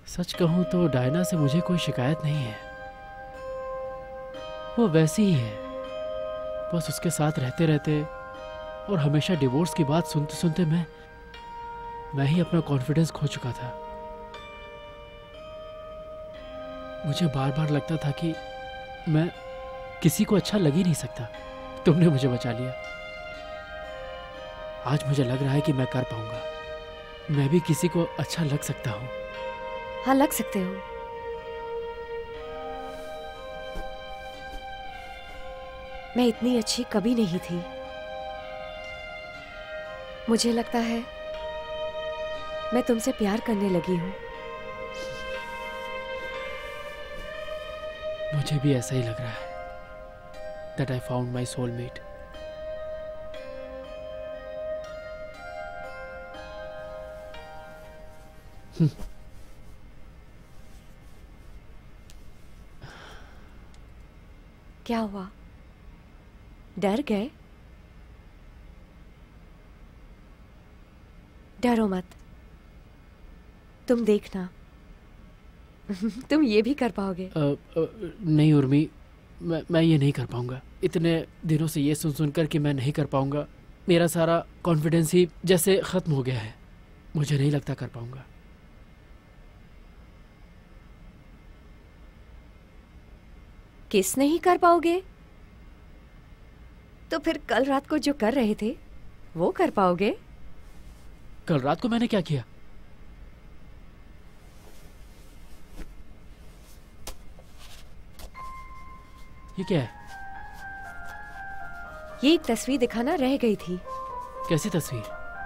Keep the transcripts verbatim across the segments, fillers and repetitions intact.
सच कहूं तो डायना से मुझे कोई शिकायत नहीं है। वो वैसी ही है, बस उसके साथ रहते रहते और हमेशा डिवोर्स की बात सुनते सुनते मैं मैं ही अपना कॉन्फिडेंस खो चुका था। मुझे बार बार लगता था कि मैं किसी को अच्छा लग ही नहीं सकता। तुमने मुझे बचा लिया। आज मुझे लग रहा है कि मैं कर पाऊंगा। मैं भी किसी को अच्छा लग सकता हूँ। हाँ, लग सकते हो। मैं इतनी अच्छी कभी नहीं थी। मुझे लगता है मैं तुमसे प्यार करने लगी हूँ। मुझे भी ऐसा ही लग रहा है। That I found my soulmate. क्या हुआ? डर गए? डरो मत, तुम देखना। तुम ये भी कर पाओगे। आ, आ, नहीं उर्मी, मैं मैं ये नहीं कर पाऊंगा। इतने दिनों से ये सुन सुनकर कि मैं नहीं कर पाऊंगा, मेरा सारा कॉन्फिडेंस ही जैसे खत्म हो गया है। मुझे नहीं लगता कर पाऊंगा। किस नहीं कर पाओगे? तो फिर कल रात को जो कर रहे थे वो कर पाओगे? कल रात को मैंने क्या किया? ये क्या है? ये एक तस्वीर दिखाना रह गई थी। कैसी तस्वीर?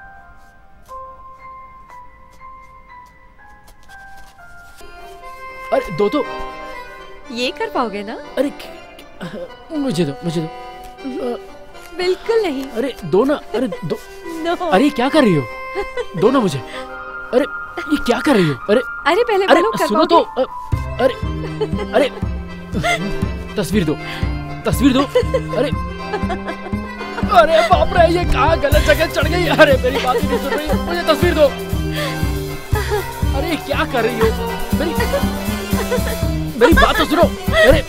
अरे दो तो। ये कर पाओगे ना? अरे मुझे दो, मुझे दो। बिल्कुल नहीं। अरे दो ना। अरे दो। नो। अरे क्या कर रही हो? दो ना मुझे। अरे ये क्या कर रही हो? अरे अरे पहले अरे बोलो, कर सुनो पाओगे? तो। अरे अरे तस्वीर दो, तस्वीर दो। अरे अरे बाप रे, ये कहाँ गलत जगह चढ़ गई। अरे मेरी बात नहीं सुन रही, मुझे तस्वीर दो। अरे क्या कर रही हो? मेरी मेरी बात तो सुनो। अरे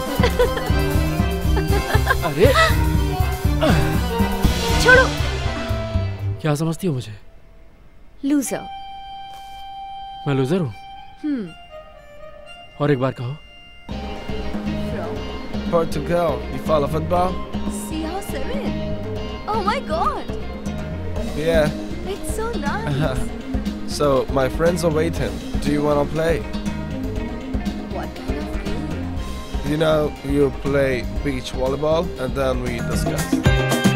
अरे छोड़ो। क्या समझती हो मुझे? लूजर। मैं लूजर हूँ? हम्म। और एक बार कहो। Portugal, you follow football? See how serene. Oh my god. Yeah. It's so nice. So my friends are waiting. Do you want to play? What kind of game? You know, you play beach volleyball and then we discuss.